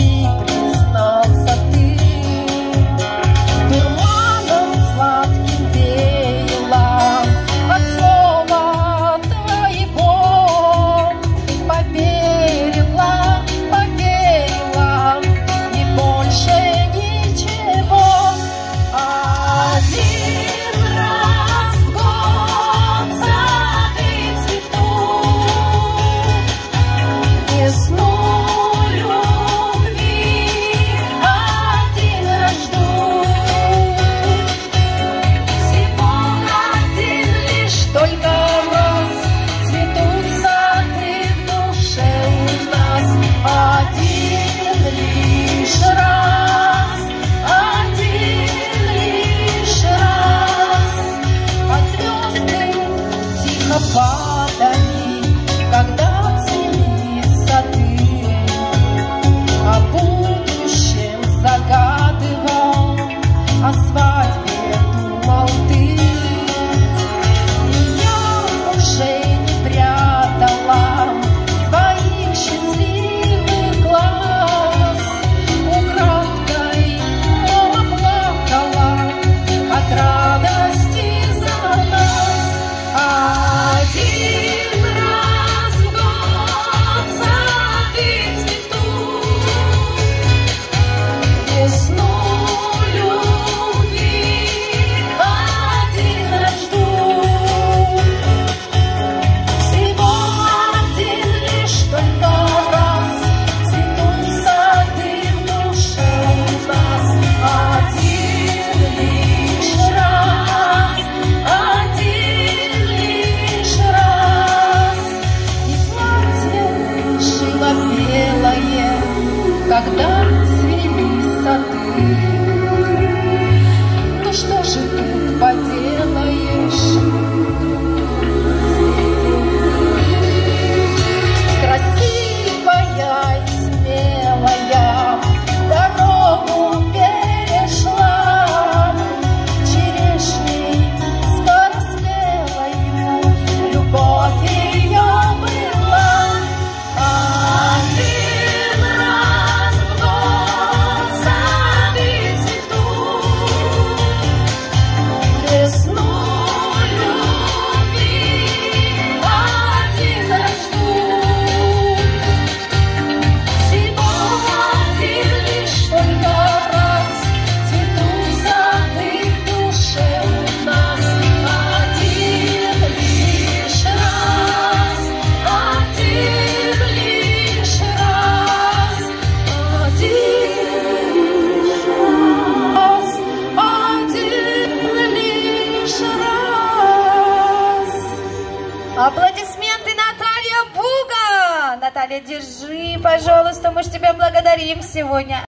любви признался ты. Дурманом сладким веяло от слова твоего. Поверила, поверила, и больше ничего. Один раз в год сады цветут, весну любви один раз ждут. Всего один лишь только раз цветут сады в душе у нас. Один лишь раз, один лишь раз. А звезды тихо падали, когда цвели сады. О будущем загадывал, о свадьбе думал ты. И я уже не прятала своих счастливых глаз. Украдкой дома плакала от радости за нас. Один раз в год сады цветут, весну любви один раз ждут. Всего один лишь только раз цветут сады в душе у нас. Один лишь раз, один лишь раз. И платье шила белое, когда цвели сады. Ну что же тут поделаешь? Красивая и смелая дорогу перешла, черешней скороспелою любовь ее была. Один раз в год сады цветут, весну любви один раз ждут. Всего один лишь только раз цветут сады в душе у нас. Один лишь раз, один лишь раз, один лишь раз, один лишь раз. Аплодисменты, Наталья Буга! Наталья, держи, пожалуйста, мы ж тебя благодарим сегодня.